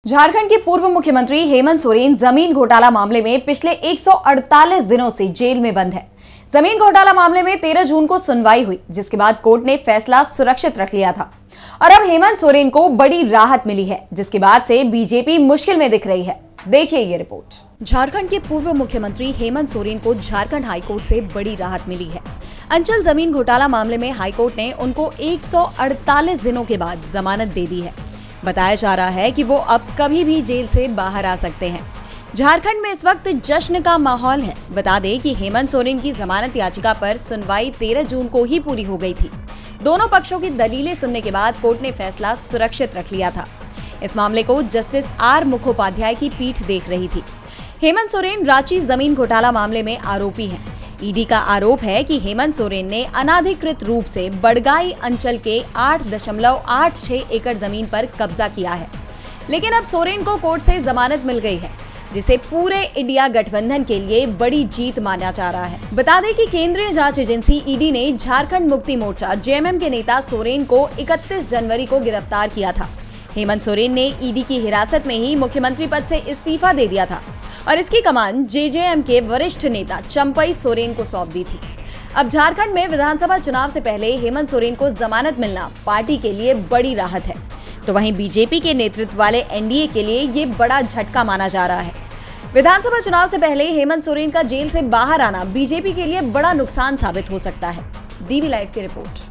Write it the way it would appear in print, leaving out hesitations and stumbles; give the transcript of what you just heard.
झारखंड के पूर्व मुख्यमंत्री हेमंत सोरेन जमीन घोटाला मामले में पिछले 148 दिनों से जेल में बंद है। जमीन घोटाला मामले में 13 जून को सुनवाई हुई, जिसके बाद कोर्ट ने फैसला सुरक्षित रख लिया था और अब हेमंत सोरेन को बड़ी राहत मिली है, जिसके बाद से बीजेपी मुश्किल में दिख रही है। देखिए ये रिपोर्ट। झारखंड के पूर्व मुख्यमंत्री हेमंत सोरेन को झारखंड हाईकोर्ट से बड़ी राहत मिली है। अंचल जमीन घोटाला मामले में हाईकोर्ट ने उनको 148 दिनों के बाद जमानत दे दी है। बताया जा रहा है कि वो अब कभी भी जेल से बाहर आ सकते हैं। झारखंड में इस वक्त जश्न का माहौल है। बता दें कि हेमंत सोरेन की जमानत याचिका पर सुनवाई 13 जून को ही पूरी हो गई थी। दोनों पक्षों की दलीलें सुनने के बाद कोर्ट ने फैसला सुरक्षित रख लिया था। इस मामले को जस्टिस आर मुखोपाध्याय की पीठ देख रही थी। हेमंत सोरेन रांची जमीन घोटाला मामले में आरोपी हैं। ईडी का आरोप है कि हेमंत सोरेन ने अनाधिकृत रूप से बड़गाई अंचल के 8.86 एकड़ जमीन पर कब्जा किया है। लेकिन अब सोरेन को कोर्ट से जमानत मिल गई है, जिसे पूरे इंडिया गठबंधन के लिए बड़ी जीत माना जा रहा है। बता दें कि केंद्रीय जांच एजेंसी ईडी ने झारखंड मुक्ति मोर्चा जेएमएम के नेता सोरेन को 31 जनवरी को गिरफ्तार किया था। हेमंत सोरेन ने ईडी की हिरासत में ही मुख्यमंत्री पद से इस्तीफा दे दिया था और इसकी कमान जेजेएम के वरिष्ठ नेता चंपई सोरेन को सौंप दी थी। अब झारखंड में विधानसभा चुनाव से पहले हेमंत सोरेन को जमानत मिलना पार्टी के लिए बड़ी राहत है, तो वहीं बीजेपी के नेतृत्व वाले एनडीए के लिए ये बड़ा झटका माना जा रहा है। विधानसभा चुनाव से पहले हेमंत सोरेन का जेल से बाहर आना बीजेपी के लिए बड़ा नुकसान साबित हो सकता है। डीवी लाइव की रिपोर्ट।